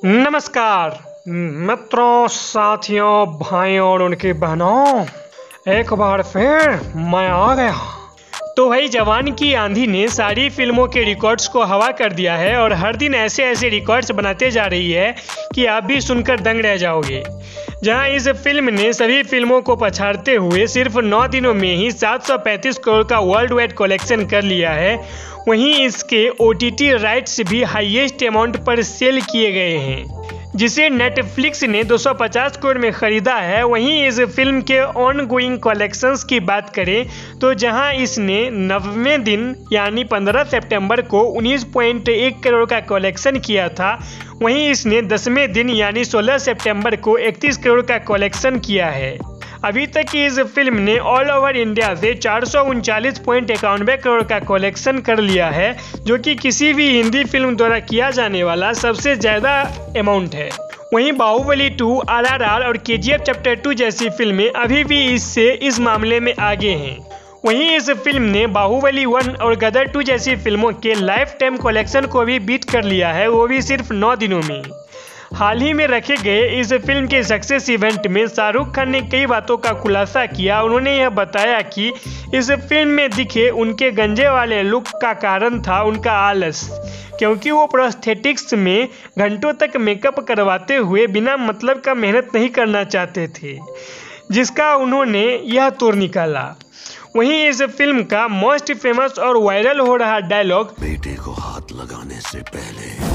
नमस्कार मित्रों, साथियों, भाइयों और उनकी बहनों, एक बार फिर मैं आ गया। तो भाई, जवान की आंधी ने सारी फिल्मों के रिकॉर्ड्स को हवा कर दिया है और हर दिन ऐसे ऐसे रिकॉर्ड्स बनाते जा रही है कि आप भी सुनकर दंग रह जाओगे। जहां इस फिल्म ने सभी फिल्मों को पछाड़ते हुए सिर्फ 9 दिनों में ही 735 करोड़ का वर्ल्ड वाइड कलेक्शन कर लिया है, वहीं इसके OTT राइट्स भी हाईएस्ट अमाउंट पर सेल किए गए हैं, जिसे नेटफ्लिक्स ने 250 करोड़ में खरीदा है। वहीं इस फिल्म के ऑन गोइंग कलेक्शंस की बात करें तो जहां इसने 90वें दिन यानी 15 सितंबर को 19.1 करोड़ का कलेक्शन किया था, वहीं इसने 10वें दिन यानी 16 सितंबर को 31 करोड़ का कलेक्शन किया है। अभी तक की इस फिल्म ने ऑल ओवर इंडिया से 439.91 करोड़ का कलेक्शन कर लिया है, जो कि किसी भी हिंदी फिल्म द्वारा किया जाने वाला सबसे ज़्यादा अमाउंट है। वहीं बाहुबली 2, RRR और KGF चैप्टर 2 जैसी फिल्में अभी भी इससे इस मामले में आगे हैं। वहीं इस फिल्म ने बाहुबली 1 और गदर 2 जैसी फिल्मों के लाइफ टाइम कलेक्शन को भी बीट कर लिया है, वो भी सिर्फ 9 दिनों में। हाल ही में रखे गए इस फिल्म के सक्सेस इवेंट में शाहरुख खान ने कई बातों का खुलासा किया। उन्होंने यह बताया कि इस फिल्म में दिखे उनके गंजे वाले लुक का कारण था उनका आलस, क्योंकि वो प्रोस्थेटिक्स में घंटों तक मेकअप करवाते हुए बिना मतलब का मेहनत नहीं करना चाहते थे, जिसका उन्होंने यह तोड़ निकाला। वहीं इस फिल्म का मोस्ट फेमस और वायरल हो रहा डायलॉग, बेटे को हाथ लगाने से पहले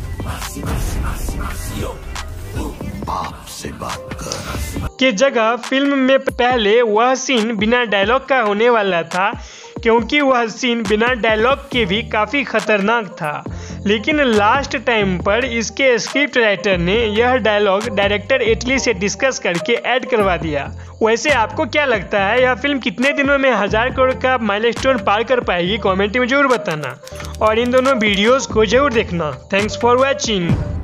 बाप से बात कर, की जगह फिल्म में पहले वह सीन बिना डायलॉग का होने वाला था, क्योंकि वह सीन बिना डायलॉग के भी काफ़ी खतरनाक था। लेकिन लास्ट टाइम पर इसके स्क्रिप्ट राइटर ने यह डायलॉग डायरेक्टर एटली से डिस्कस करके ऐड करवा दिया। वैसे आपको क्या लगता है, यह फिल्म कितने दिनों में 1000 करोड़ का माइलस्टोन पार कर पाएगी? कमेंट में जरूर बताना और इन दोनों वीडियोस को जरूर देखना। Thanks for watching.